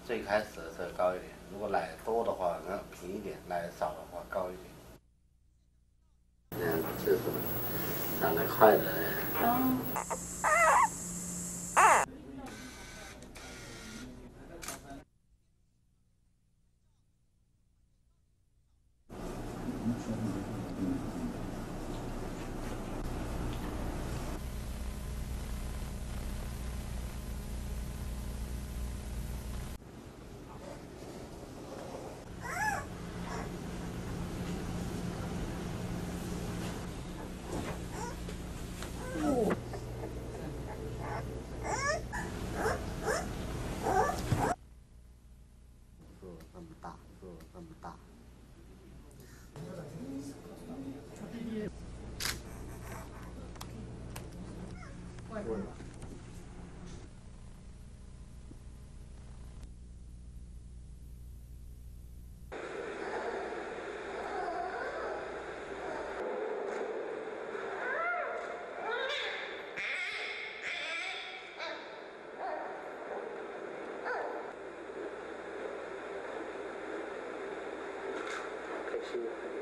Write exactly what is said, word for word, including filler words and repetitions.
最开始的时候高一点，如果奶多的话，那平一点；奶少的话高一点。嗯，这是长得快的。 哦。 可惜。